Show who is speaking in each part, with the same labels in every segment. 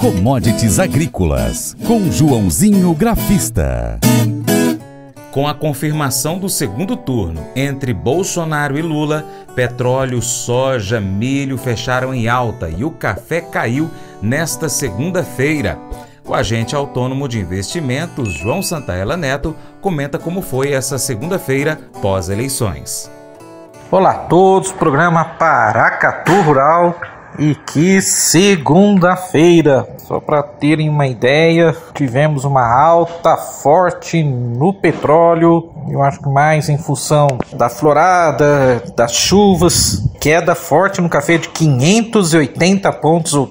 Speaker 1: Commodities Agrícolas, com Joãozinho Grafista.
Speaker 2: Com a confirmação do segundo turno entre Bolsonaro e Lula, petróleo, soja, milho fecharam em alta e o café caiu nesta segunda-feira. O agente autônomo de investimentos, João Santaella Neto, comenta como foi essa segunda-feira pós-eleições.
Speaker 3: Olá a todos, programa Paracatu Rural. E que segunda-feira, só para terem uma ideia, tivemos uma alta forte no petróleo, eu acho que mais em função da florada, das chuvas, queda forte no café de 580 pontos ou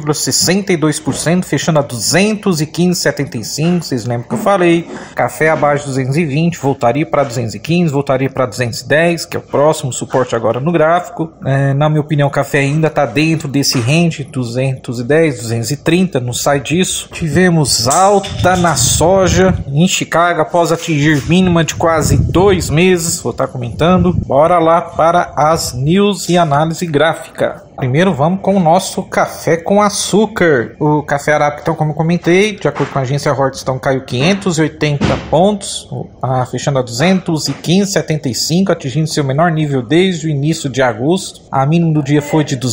Speaker 3: 2,62%, fechando a 215,75, vocês lembram que eu falei, café abaixo de 220, voltaria para 215, voltaria para 210, que é o próximo suporte agora no gráfico. Na minha opinião, o café ainda está dentro desse range, 210, 230, não sai disso. Tivemos alta na soja em Chicago após atingir mínima de quase 2 meses, vou estar comentando. Bora lá para as news e análise gráfica. Primeiro vamos com o nosso café com açúcar. O café arábica, então, como eu comentei, de acordo com a agência Reuters, então, caiu 580 pontos, fechando a 215,75, atingindo seu menor nível desde o início de agosto. A mínima do dia foi de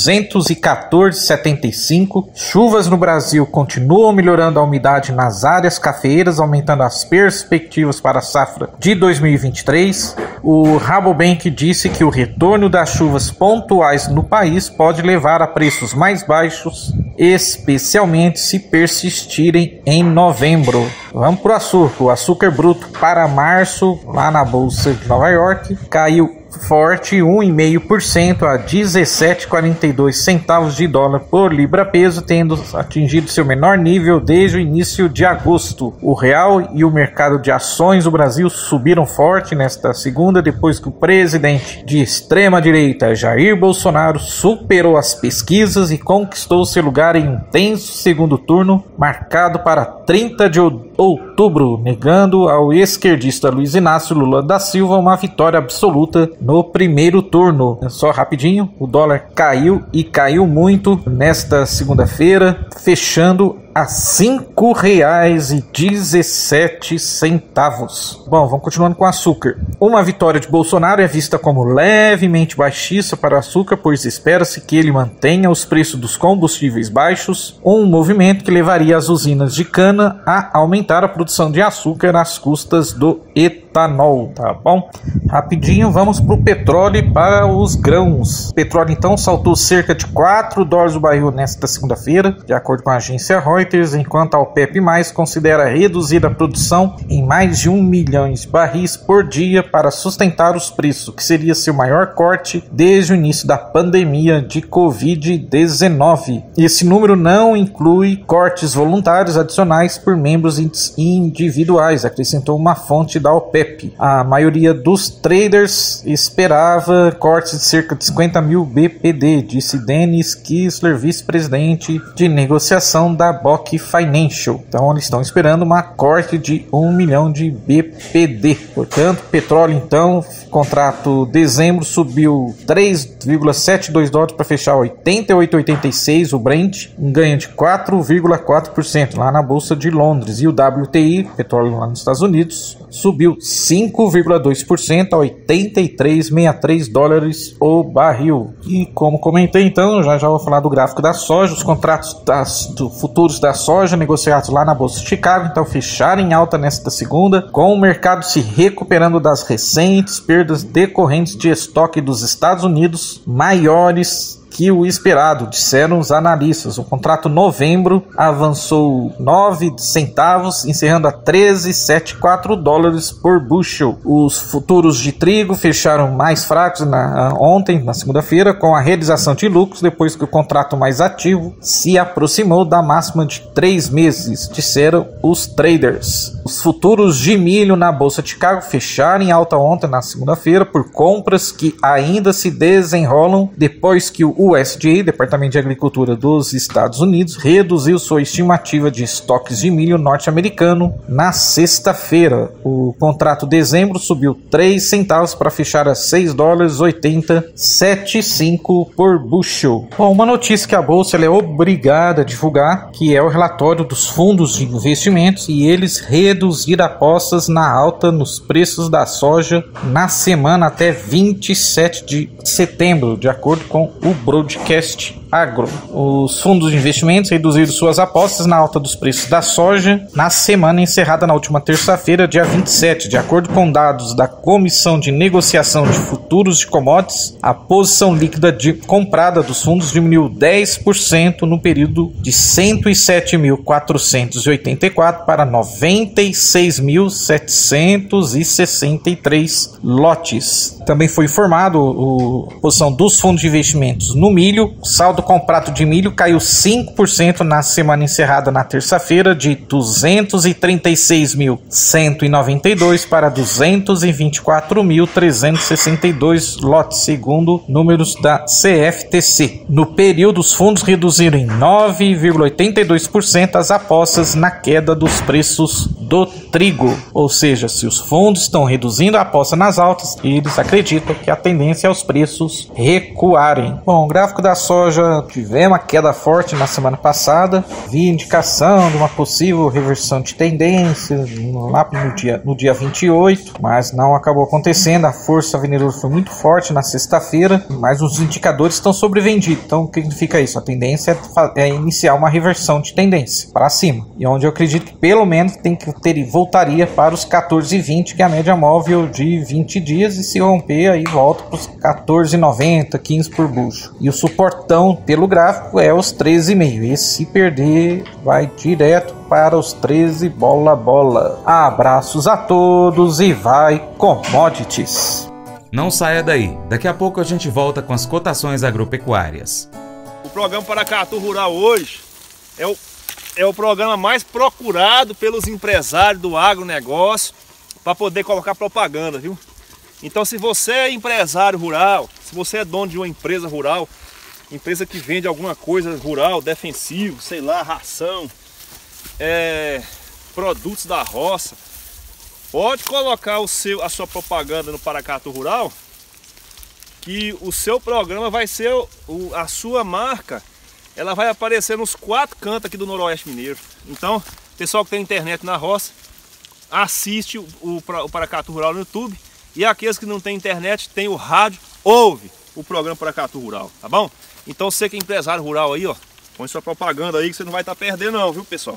Speaker 3: 214,75. Chuvas no Brasil continuam melhorando a umidade nas áreas cafeeiras, aumentando as perspectivas para a safra de 2023. O Rabobank disse que o retorno das chuvas pontuais no país pode levar a preços mais baixos, especialmente se persistirem em novembro. Vamos para o açúcar. O açúcar bruto para março, lá na Bolsa de Nova York, caiu forte 1,5% a 17,42 centavos de dólar por libra-peso, tendo atingido seu menor nível desde o início de agosto. O real e o mercado de ações do Brasil subiram forte nesta segunda, depois que o presidente de extrema-direita, Jair Bolsonaro, superou as pesquisas e conquistou seu lugar em um tenso segundo turno, marcado para 30 de outubro, negando ao esquerdista Luiz Inácio Lula da Silva uma vitória absoluta no primeiro turno. Só rapidinho, o dólar caiu e caiu muito nesta segunda-feira, fechando a R$ 5,17. Bom, vamos continuando com o açúcar. Uma vitória de Bolsonaro é vista como levemente baixista para o açúcar, pois espera-se que ele mantenha os preços dos combustíveis baixos, um movimento que levaria as usinas de cana a aumentar a produção de açúcar às custas do etanol, tá bom? Rapidinho, vamos para o petróleo e para os grãos. O petróleo, então, saltou cerca de $4 o barril nesta segunda-feira, de acordo com a agência Reuters, enquanto a OPEP+, considera reduzir a produção em mais de 1 milhão de barris por dia para sustentar os preços, o que seria seu maior corte desde o início da pandemia de Covid-19. Esse número não inclui cortes voluntários adicionais por membros individuais, acrescentou uma fonte da OPEP. A maioria dos traders esperava cortes de cerca de 50 mil BPD, disse Dennis Kissler, vice-presidente de negociação da BOK Financial. Então eles estão esperando uma corte de 1 milhão de BPD. Portanto, petróleo, então, contrato dezembro subiu 3,72 dólares para fechar 88,86 o Brent, um ganho de 4,4% lá na Bolsa de Londres. E o WTI, petróleo lá nos Estados Unidos, subiu 5,2% a 83,63 dólares o barril. E como comentei, então, já vou falar do gráfico da soja. Os contratos futuros da soja negociados lá na Bolsa de Chicago, então, fecharam em alta nesta segunda, com o mercado se recuperando das recentes perdas decorrentes de estoque dos Estados Unidos maiores que o esperado, disseram os analistas. O contrato novembro avançou 9 centavos, encerrando a 13,74 dólares por bushel. Os futuros de trigo fecharam mais fracos ontem, na segunda-feira, com a realização de lucros depois que o contrato mais ativo se aproximou da máxima de 3 meses, disseram os traders. Os futuros de milho na Bolsa de Chicago fecharam em alta ontem, na segunda-feira, por compras que ainda se desenrolam depois que o O USDA, Departamento de Agricultura dos Estados Unidos, reduziu sua estimativa de estoques de milho norte-americano na sexta-feira. O contrato dezembro subiu 3 centavos para fechar a $6,8075 por bushel. Bom, uma notícia que a Bolsa é obrigada a divulgar, que é o relatório dos fundos de investimentos, e eles reduziram apostas na alta nos preços da soja na semana até 27 de setembro, de acordo com o Broadcast Agro. Os fundos de investimentos reduziram suas apostas na alta dos preços da soja na semana encerrada na última terça-feira, dia 27. De acordo com dados da Comissão de Negociação de Futuros de Commodities, a posição líquida comprada dos fundos diminuiu 10% no período de 107.484 para 96.763 lotes. Também foi informado a posição dos fundos de investimentos no milho. O saldo comprado de milho caiu 5% na semana encerrada na terça-feira, de 236.192 para 224.362 lotes, segundo números da CFTC. No período, os fundos reduziram em 9,82% as apostas na queda dos preços do trigo. Ou seja, se os fundos estão reduzindo a aposta nas altas, eles acreditam que a tendência é os preços recuarem. Bom, o gráfico da soja, tivemos uma queda forte na semana passada, vi indicação de uma possível reversão de tendência lá no dia 28, mas não acabou acontecendo. A força vendedora foi muito forte na sexta-feira, mas os indicadores estão sobrevendidos. Então, o que significa isso? A tendência é iniciar uma reversão de tendência para cima, e onde eu acredito que pelo menos voltaria para os 14,20, que é a média móvel de 20 dias, e se romper aí volta para os 14,90, 15 por bushel. E o suportão pelo gráfico é os 13,5. Esse, se perder, vai direto para os 13 bola. Abraços a todos e vai commodities.
Speaker 2: Não saia daí, daqui a pouco a gente volta com as cotações agropecuárias.
Speaker 4: O programa Paracatu Rural hoje é o programa mais procurado pelos empresários do agronegócio para poder colocar propaganda, viu? Então, se você é empresário rural, se você é dono de uma empresa rural, empresa que vende alguma coisa rural, defensivo, sei lá, ração, produtos da roça, pode colocar a sua propaganda no Paracatu Rural, que o seu programa vai ser, a sua marca, ela vai aparecer nos 4 cantos aqui do Noroeste Mineiro. Então, pessoal que tem internet na roça, assiste o Paracatu Rural no YouTube, e aqueles que não tem internet, tem o rádio, ouve o programa Paracatu Rural, tá bom? Então, você que é empresário rural aí, ó, põe sua propaganda aí que você não vai estar perdendo não, viu, pessoal?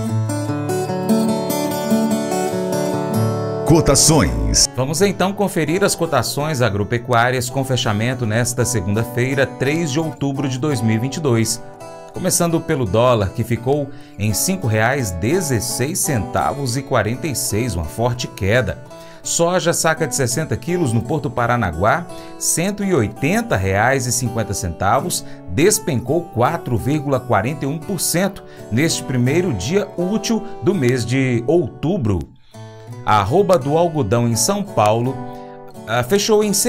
Speaker 1: Cotações.
Speaker 2: Vamos então conferir as cotações agropecuárias com fechamento nesta segunda-feira, 3 de outubro de 2022. Começando pelo dólar, que ficou em R$ 5,16,46, uma forte queda. Soja saca de 60 quilos no Porto Paranaguá, R$ 180,50, despencou 4,41% neste primeiro dia útil do mês de outubro. A arroba do algodão em São Paulo fechou em R$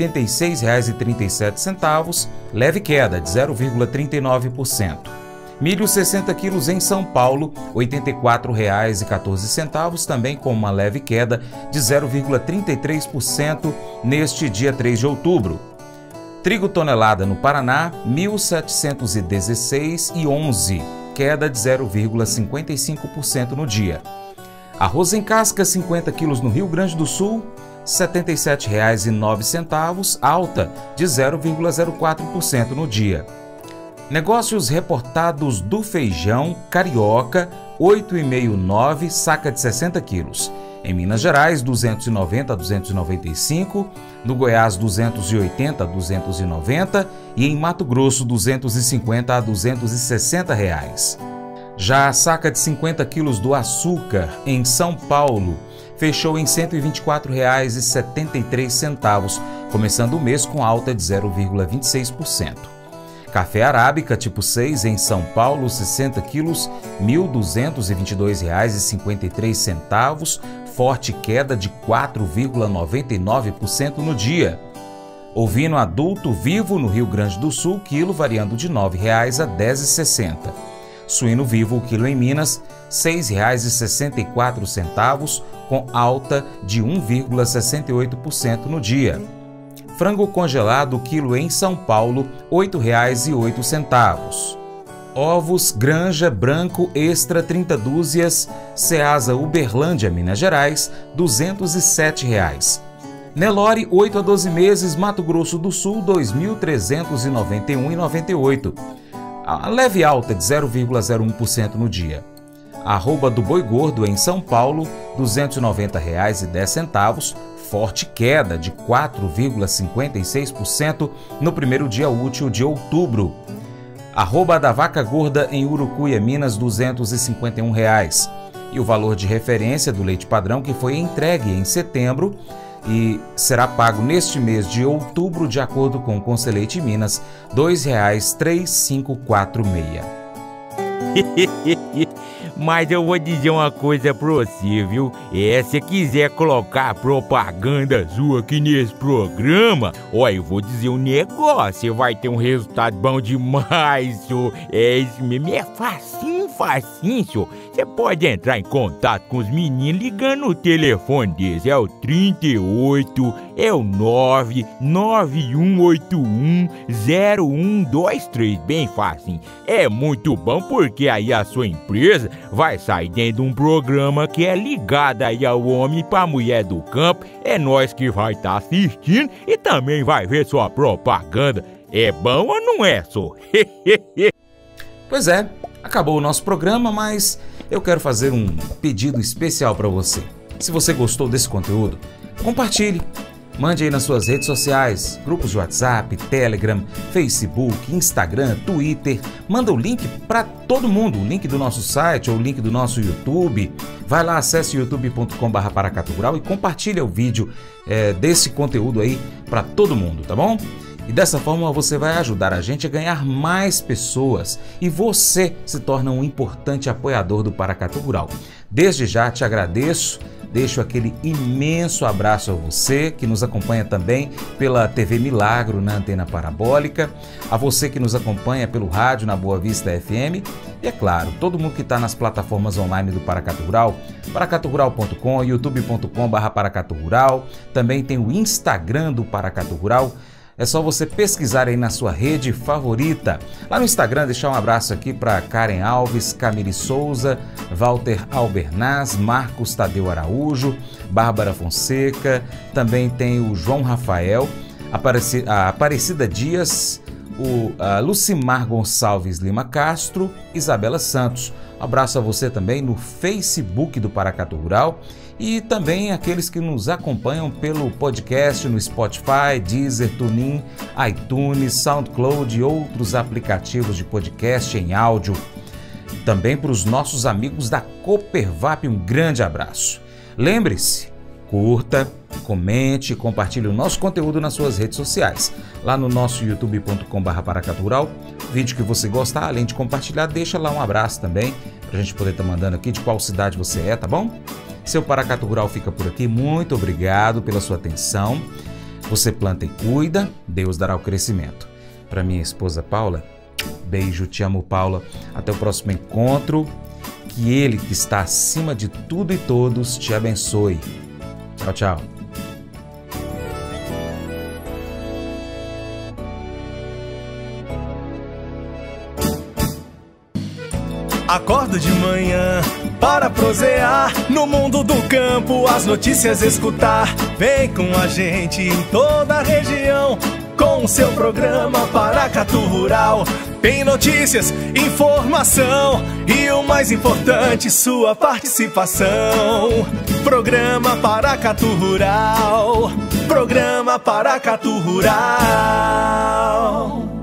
Speaker 2: 186,37, leve queda de 0,39%. Milho 60 quilos em São Paulo, R$ 84,14, também com uma leve queda de 0,33% neste dia 3 de outubro. Trigo tonelada no Paraná, R$ 1.716,11, queda de 0,55% no dia. Arroz em casca 50 quilos no Rio Grande do Sul, R$ 77,09, alta de 0,04% no dia. Negócios reportados do feijão carioca, 8,59, saca de 60 quilos. Em Minas Gerais, 290 a 295, no Goiás, 280 a 290 e em Mato Grosso, 250 a 260 reais. Já a saca de 50 quilos do açúcar em São Paulo fechou em R$ 124,73, começando o mês com alta de 0,26%. Café arábica tipo 6 em São Paulo, 60 quilos, R$ 1.222,53, forte queda de 4,99% no dia. Ovino adulto vivo no Rio Grande do Sul, quilo variando de R$ 9,00 a R$ 10,60. Suíno vivo, o quilo em Minas, R$ 6,64, com alta de 1,68% no dia. Frango congelado, quilo em São Paulo, R$ 8,08. Ovos Granja Branco Extra 30 dúzias, Ceasa Uberlândia, Minas Gerais, R$ 207. Nelore 8 a 12 meses, Mato Grosso do Sul, R$ 2.391,98. A leve alta de 0,01% no dia. Arroba do boi gordo em São Paulo, R$ 290,10, forte queda de 4,56% no primeiro dia útil de outubro. Arroba da vaca gorda em Urucuia, Minas, R$ 251,00. E o valor de referência do leite padrão que foi entregue em setembro e será pago neste mês de outubro, de acordo com o Conselheite Minas, R$ 2,3546.
Speaker 5: Mas eu vou dizer uma coisa pra você, viu? Se quiser colocar propaganda sua aqui nesse programa, eu vou dizer um negócio, você vai ter um resultado bom demais, senhor. Isso mesmo, é facinho, senhor. Você pode entrar em contato com os meninos ligando o telefone deles, é o 38, é o 991810123, bem facinho. É muito bom porque aí a sua empresa vai sair dentro de um programa que é ligado aí ao homem pra mulher do campo. É nós que vai estar assistindo e também vai ver sua propaganda. É bom ou não é, só?
Speaker 2: Pois é, acabou o nosso programa, mas eu quero fazer um pedido especial para você. Se você gostou desse conteúdo, compartilhe. Mande aí nas suas redes sociais, grupos de WhatsApp, Telegram, Facebook, Instagram, Twitter. Manda o link para todo mundo, o link do nosso site ou o link do nosso YouTube. Vai lá, acesse youtube.com/paracatugural e compartilha o vídeo desse conteúdo aí para todo mundo, tá bom? E dessa forma você vai ajudar a gente a ganhar mais pessoas e você se torna um importante apoiador do Paracatu Rural. Desde já te agradeço. Deixo aquele imenso abraço a você que nos acompanha também pela TV Milagro na antena parabólica, a você que nos acompanha pelo rádio na Boa Vista FM e, é claro, todo mundo que está nas plataformas online do Paracatu Rural, paracaturural.com, youtube.com/Paracatu Rural, também tem o Instagram do Paracatu Rural. É só você pesquisar aí na sua rede favorita. Lá no Instagram, deixar um abraço aqui para Karen Alves, Camille Souza, Walter Albernaz, Marcos Tadeu Araújo, Bárbara Fonseca, também tem o João Rafael, a Aparecida Dias, a Lucimar Gonçalves Lima Castro, Isabela Santos. Um abraço a você também no Facebook do Paracatu Rural e também aqueles que nos acompanham pelo podcast no Spotify, Deezer, TuneIn, iTunes, SoundCloud e outros aplicativos de podcast em áudio. Também para os nossos amigos da Copervap, um grande abraço. Lembre-se, curta, comente e compartilhe o nosso conteúdo nas suas redes sociais. Lá no nosso youtube.com/Paracatu Rural, vídeo que você gostar, além de compartilhar, deixa lá um abraço também, para a gente poder estar mandando aqui de qual cidade você é, tá bom? Seu Paracatu Rural fica por aqui, muito obrigado pela sua atenção. Você planta e cuida, Deus dará o crescimento. Para minha esposa Paula, beijo, te amo, Paula. Até o próximo encontro, que Ele que está acima de tudo e todos te abençoe. Tchau, tchau.
Speaker 6: Acordo de manhã para prosear no mundo do campo, as notícias escutar. Vem com a gente em toda a região com o seu programa Paracatu Rural. Tem notícias, informação e o mais importante, sua participação. Programa Paracatu Rural. Programa Paracatu Rural.